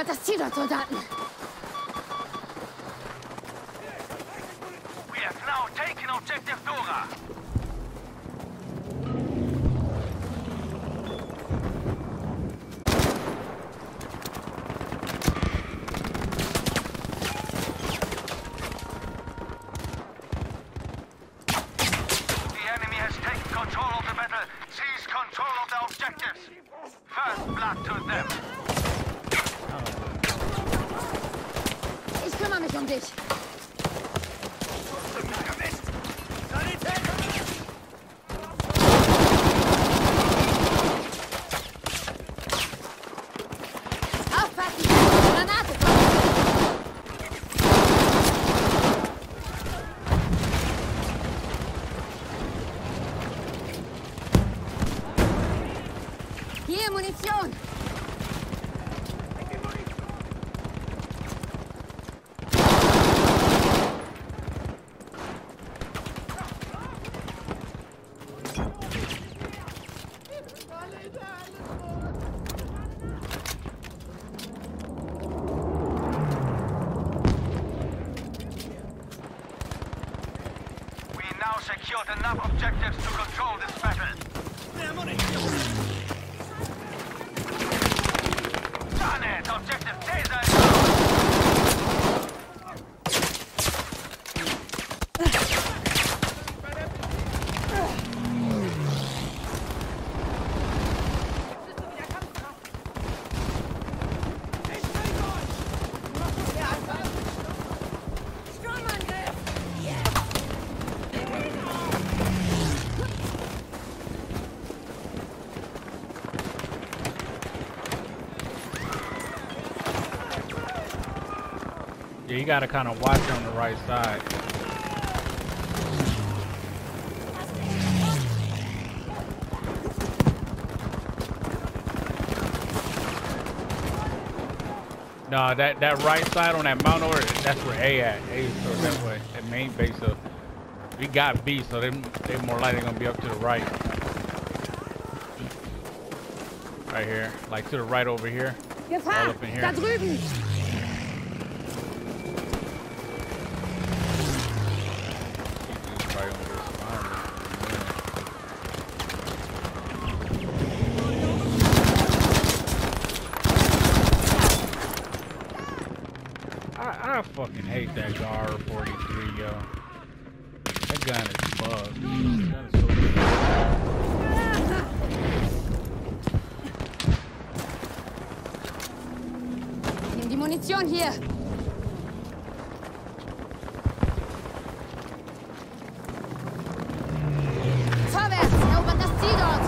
Erobert das Ziel dort, Soldaten! We have now taken objective Dora. The enemy has taken control of the battle. Seize control of the objectives. First blood to them. Ich kümmere mich um dich. Aufpassen! Granate! Hier, Munition! Now secured enough objectives to control this battle. Done it! Objective Taser is Yeah, you gotta kind of watch on the right side. No, that right side on that mountain over, that's where A at. A is towards that way. That main base of. We got B, so they more likely gonna be up to the right. Right here, like to the right over here. Gefahr! All up in here. Da drüben! I fucking hate that GAR-43, yo. That gun is bugged. That is so Nimm die Munition hier! Vorwärts! Erobert das Ziel dort!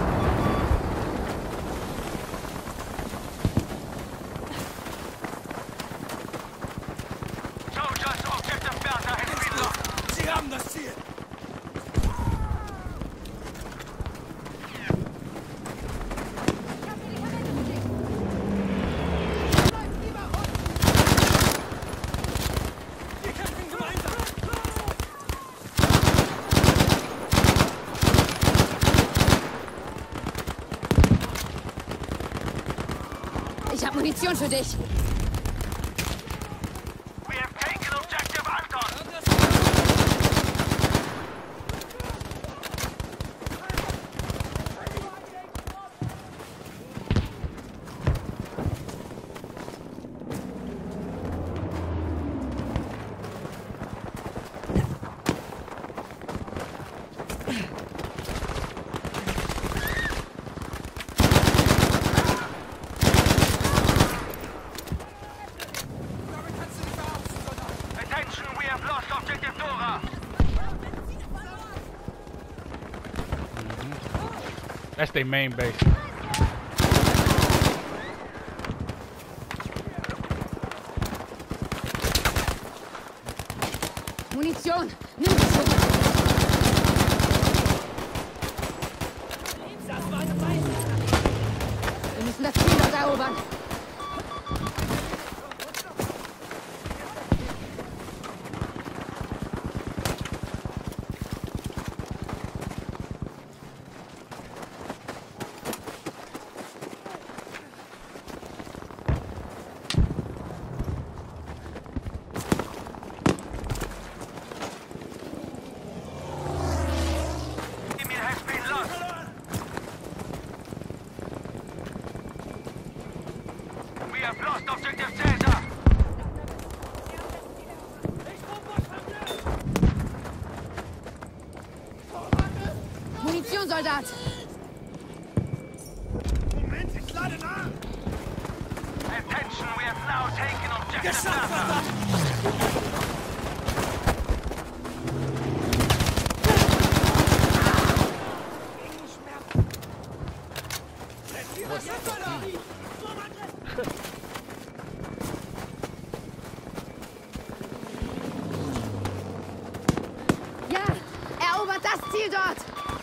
Ich hab Munition für dich. We have taken objective Anton. Attention, we have lost objective Dora. That's their main base. Munition! Nimm die zurück! Wir müssen das Ziel dort erobern! Soldat! Moment, ich lade nach! Attention, we have now taken objective Geschafft, Data. verdammt! Ja! Erobert das Ziel dort!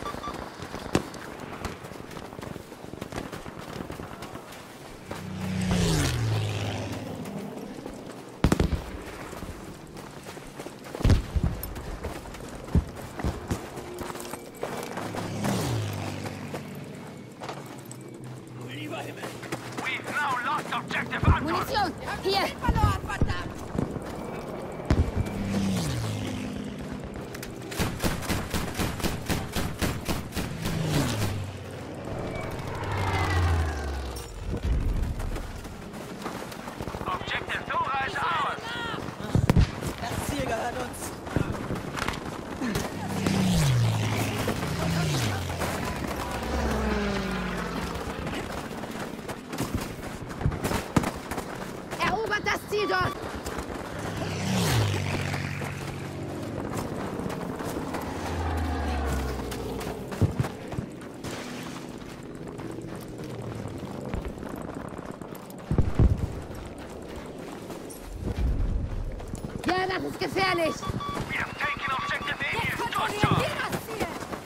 We've now lost objective Anton. Munition! Hier! Verloren, verdammt! Objective Dora is ours. Das Ziel gehört uns. Erobert das Ziel dort! Ja, das ist gefährlich! We have taken objective Aegis. Good Kontrollieren job. wir das Ziel!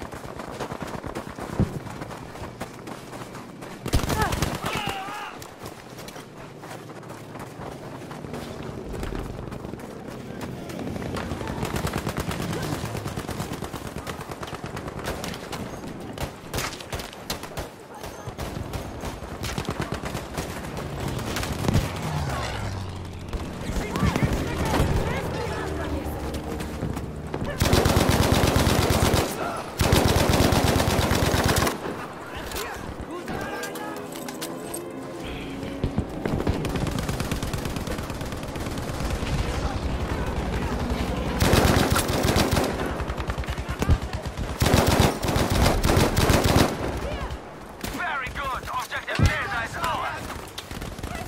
Very good. Objective Caesar is ours.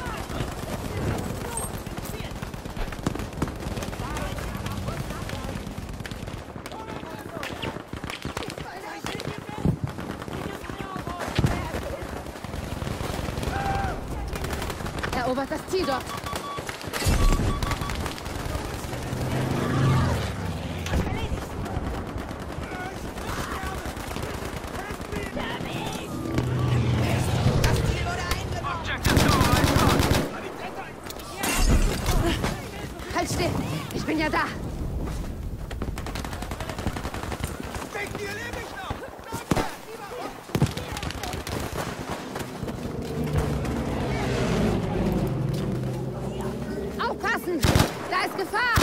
Erobert das Ziel dort! Das Ziel wurde eingenommen! Objective Dora is ours. Halt still! Ich bin ja da! Denkt ihr, lebe ich noch? Aufpassen! Da ist Gefahr!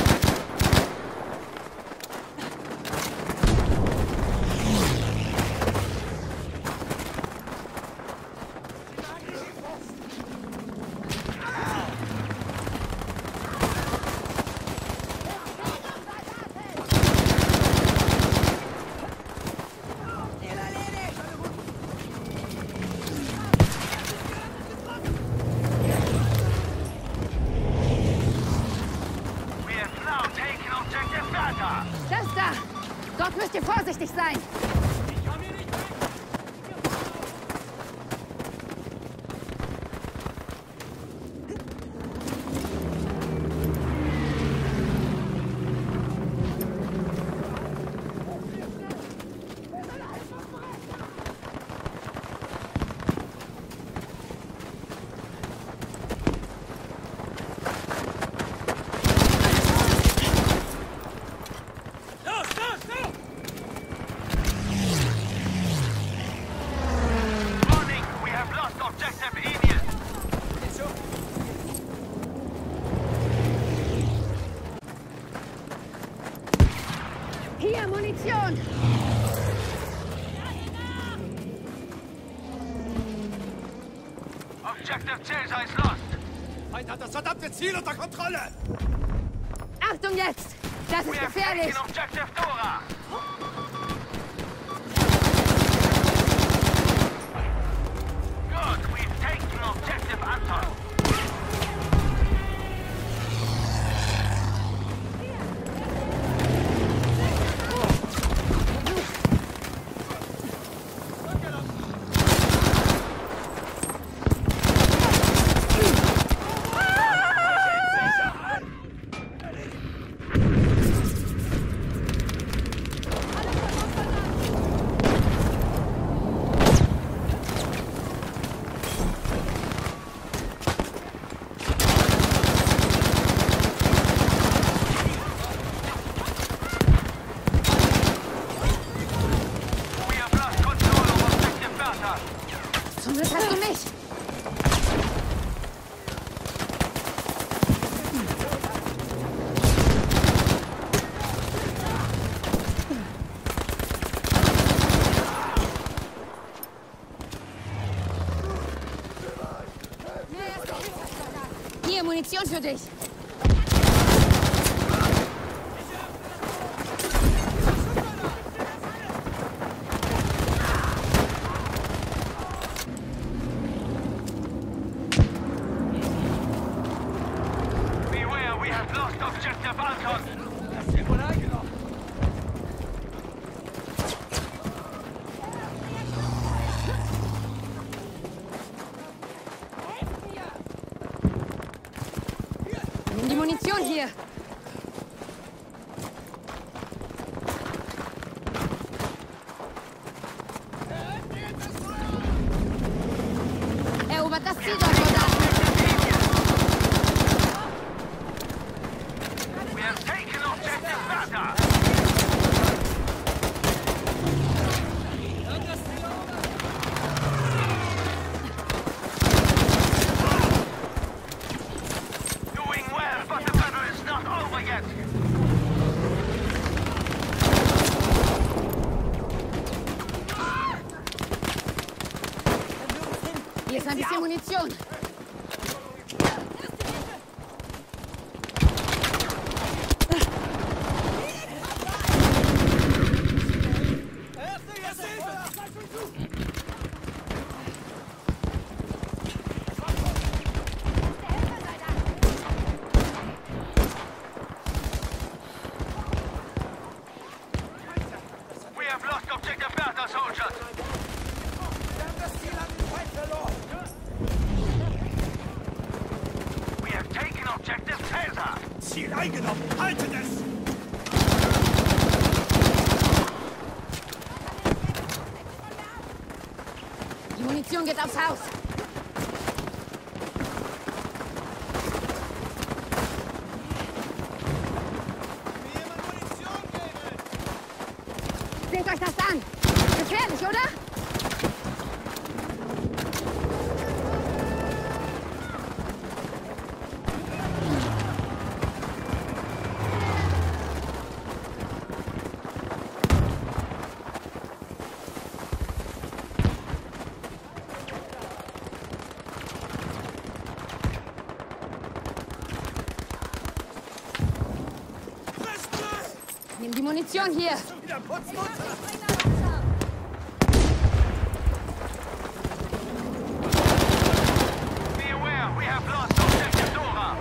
Ziel erledigt! We have now taken objective Data. Das da! Dort müsst ihr vorsichtig sein! Los, los, los! Warning, we have lost objective Aegis. Hier, Munition! Objective Caesar is lost. Feind hat das verdammte Ziel unter Kontrolle! Achtung jetzt! Das We ist have gefährlich! taken objective Dora. Anton. Zum Glück hast du mich. Hier, Munition für dich. Beware, we have lost objective Anton. Das Ziel wurde eingenommen. Nimm die Munition hier. Erobert das Ziel, Soldaten. We have taken objective Bertha. Doing well, but the battle is not over yet. Hier ist ein bisschen Munition. We have lost objective Bertha, soldiers. Wir haben das Ziel an den Feind verloren. We have taken objective Caesar. Ziel eingenommen. Haltet es! Die Munition geht aufs Haus. Mir jemand Munition geben! Seht euch das an. Gefährlich, oder? Nimm die Munition hier. Wieder Putzmutter! Beware, we have lost objective Dora.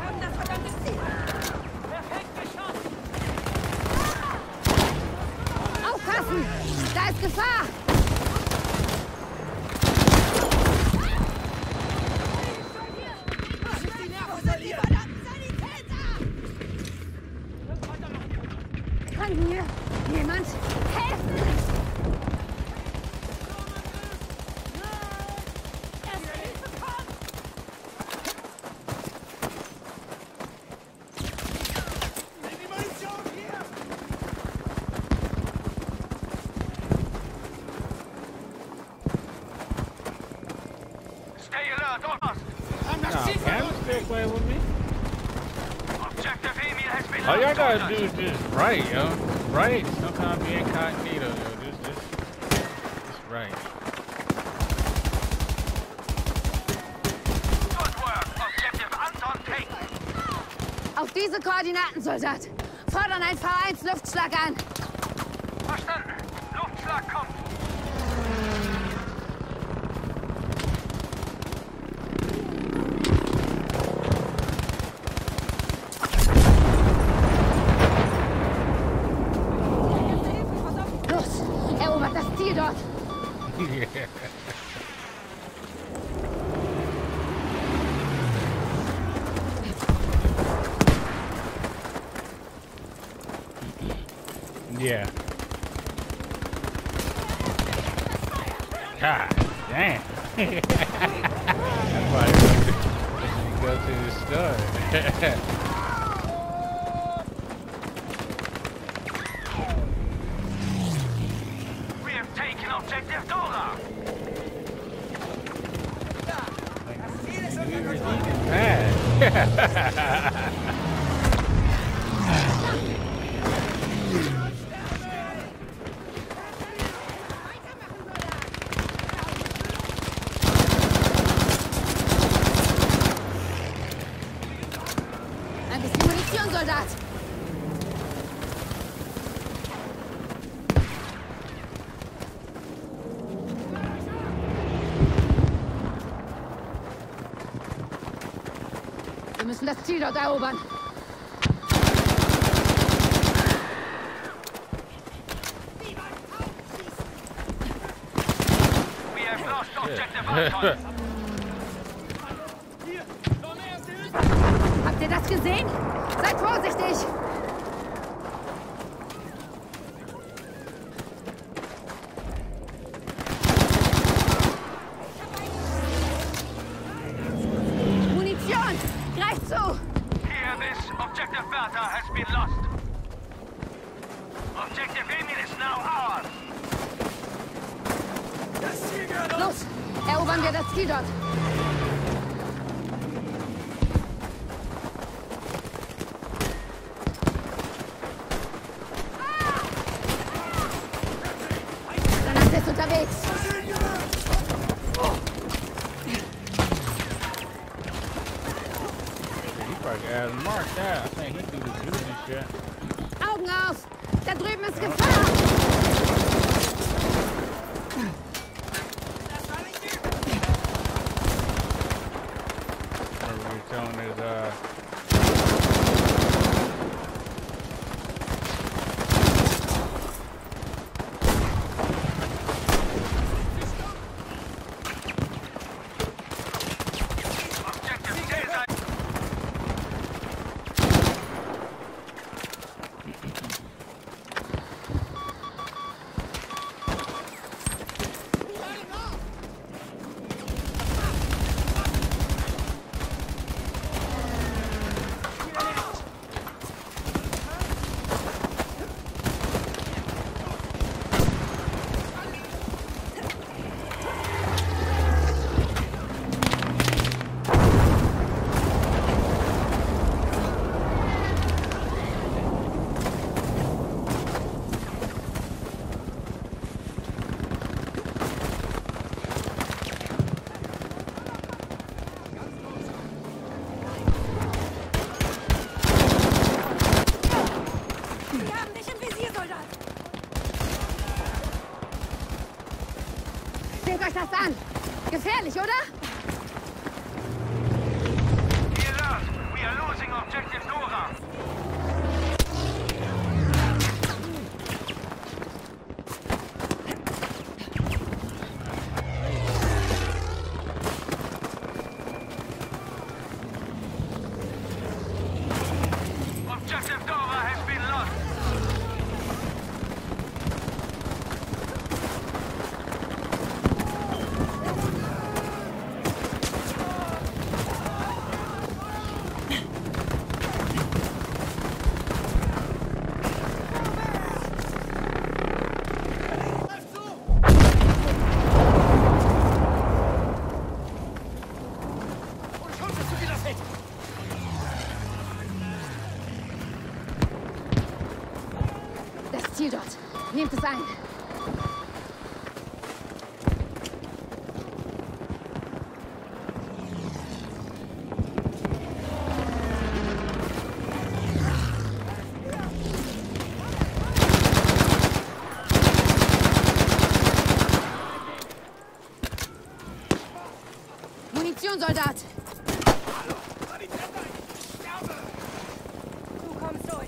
Aufpassen! Da ist Gefahr! Kann mir jemand helfen? Nimm die Munition hier! Stay alert, Ost. Haben das Nah, Ziel Pam verloren! still playing with me. Objective Emil has been All y'all lost, gotta soldiers. do is just right, yo. Right. Sometimes be incognito, yo. Just right. Good work. Objective Anton taken. Auf diese Koordinaten, Soldat. Fordern ein V1 Luftschlag an. Verstanden. Luftschlag kommt. Yeah. God damn. That's why you go to the store. We have taken objective Dora. Ein bisschen Munition, Soldat. Wir müssen das Ziel dort erobern. We have lost objective Anton. Habt ihr das gesehen? Seid vorsichtig! Munition! Greift zu! Hear this. Objective Bertha has been lost. Objective Emil is now ours. Das Ziel gehört uns! Los! Erobern wir das Ziel dort! Granate ist unterwegs! He probably got marked out. I think he do the shooting and shit. Augen auf! Da drüben ist Gefahr! Whatever you're telling is, Objective Caesar. Wir haben dich im Visier, Soldat! Seht euch das an! Gefährlich, oder? Alert. We are losing objective Dora. Objective Dora has been lost. Und schon bist du wieder fit! Das Ziel dort. Nehmt es ein. Munition, Soldat! Du kommst durch!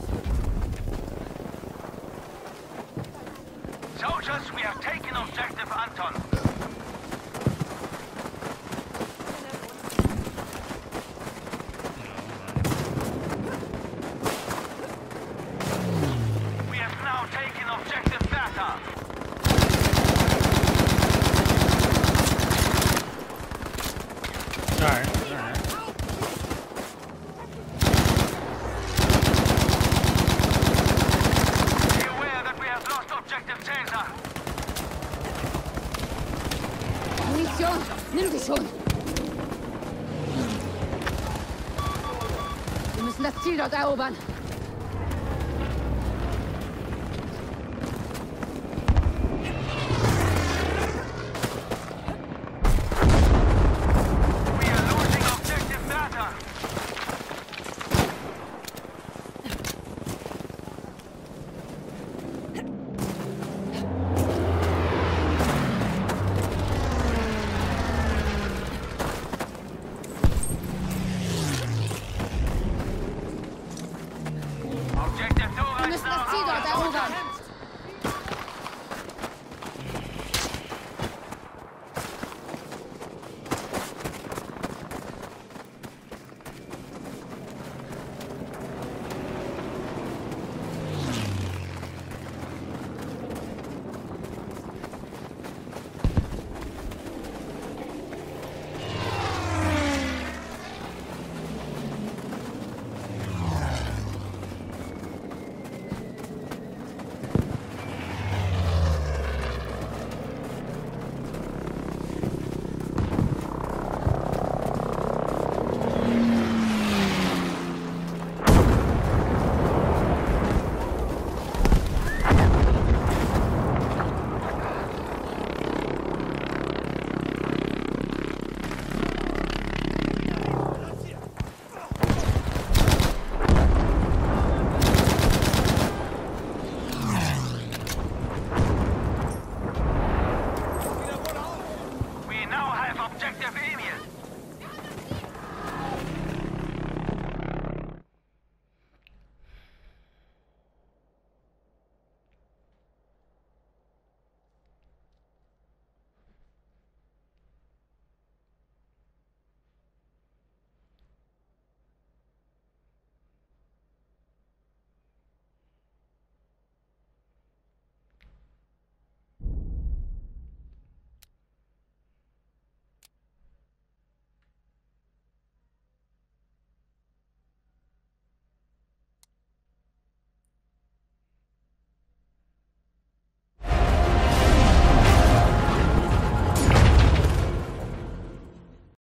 Soldiers, we have taken objective Anton. We have now taken objective data. Alright. Be aware that we have lost objective Caesar. Munition! Nimm sie schon! Wir müssen das Ziel dort erobern. We are losing objective data. Objective Dora Wir is müssen now das Ziel dort ours. erobern.